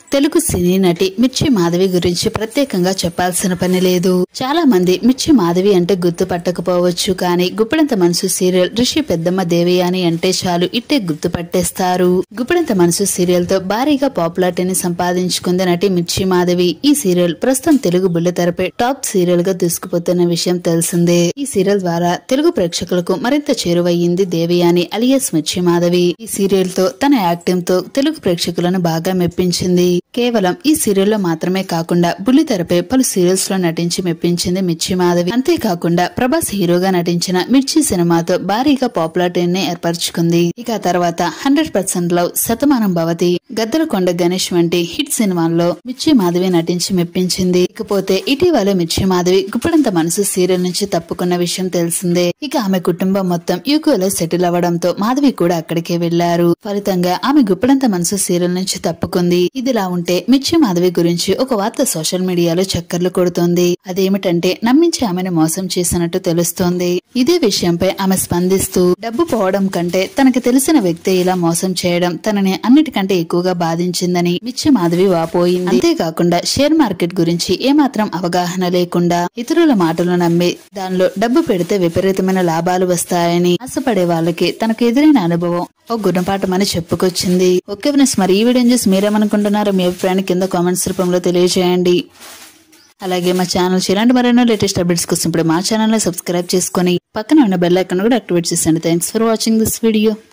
తెలుగు సినీ నటి మిర్చి మాధవి గురించి ప్రత్యేకంగా చెప్పాల్సిన పని లేదు. చాలా మంది మిర్చి మాధవి అంటే గుర్తుపట్టకపోవచ్చు, కానీ గుప్పెడంత మనసు సీరియల్ రిషి పెద్దమ్మ దేవయాని అంటే చాలు ఇట్టే గుర్తుపట్టేస్తారు. గుప్పెడంత మనసు సీరియల్ తో భారీగా పాపులారిటీని సంపాదించుకుంది నటి మిర్చి మాధవి. ఈ సీరియల్ ప్రస్తుతం తెలుగు బుల్లితెరపై టాప్ సీరియల్ గా దూసుకుపోతున్న విషయం తెలిసిందే. ఈ సీరియల్ ద్వారా తెలుగు ప్రేక్షకులకు మరింత చేరువయ్యింది దేవయాని అలియాస్ మిర్చి మాధవి. ఈ సీరియల్ తో తన యాక్టింగ్ తో తెలుగు ప్రేక్షకులను బాగా మెప్పించింది. కేవలం ఈ సీరియల్ లో మాత్రమే కాకుండా బుల్లితెరపై పలు సీరియల్స్ లో నటించి మెప్పించింది మిర్చి మాధవి. అంతేకాకుండా ప్రభాస్ హీరోగా నటించిన మిర్చి సినిమాతో భారీగా పాపులారిటీని ఏర్పరచుకుంది. ఇక తర్వాత 100% లవ్, శతమానం భవతి, గద్దలకొండ గణేష్ వంటి హిట్ సినిమాల్లో మిర్చి మాధవి నటించి మెప్పించింది. ఇకపోతే ఇటీవల మిర్చి మాధవి గుప్పెడంత మనసు సీరియల్ నుంచి తప్పుకున్న విషయం తెలిసిందే. ఇక ఆమె కుటుంబం మొత్తం యూకేలో సెటిల్ అవ్వడంతో మాధవి కూడా అక్కడికే వెళ్లారు. ఫలితంగా ఆమె గుప్పెడంత మనసు సీరియల్ నుంచి తప్పుకుంది. ఇదిలా ఉంటే మిర్చి మాధవి గురించి ఒక వార్త సోషల్ మీడియాలో చక్కర్లు కొడుతోంది. అదేమిటంటే నమ్మించి ఆమెను మోసం చేసినట్టు తెలుస్తోంది. ఇదే విషయంపై ఆమె స్పందిస్తూ, డబ్బు పోవడం కంటే తనకి తెలిసిన వ్యక్తి ఇలా మోసం చేయడం తనని అన్నిటికంటే ఎక్కువగా బాధించిందని మిర్చి మాధవి వాపోయింది. అంతేకాకుండా షేర్ మార్కెట్ గురించి ఏమాత్రం అవగాహన లేకుండా ఇతరుల మాటలు నమ్మి దానిలో డబ్బు పెడితే విపరీతమైన లాభాలు వస్తాయని ఆశపడే వాళ్ళకి తనకు ఎదురైన అనుభవం ఓ గుణపాఠమని చెప్పుకొచ్చింది. ఓకే ఫ్రెండ్స్, మరి ఈ వీడియో చూసి మీరేమనుకుంటున్నారో మీ అభిప్రాయాన్ని కింద కామెంట్స్ రూపంలో తెలియజేయండి. అలాగే మా ఛానల్ ఇలాంటి మరెన్నో లేటెస్ట్ అప్డేట్స్ కోసం ఇప్పుడు మా ఛానల్ ని సబ్స్క్రైబ్ చేసుకుని పక్కన ఉన్న బెల్ ఐకాన్ కూడా యాక్టివేట్ చేసండి. Thanks for watching this video.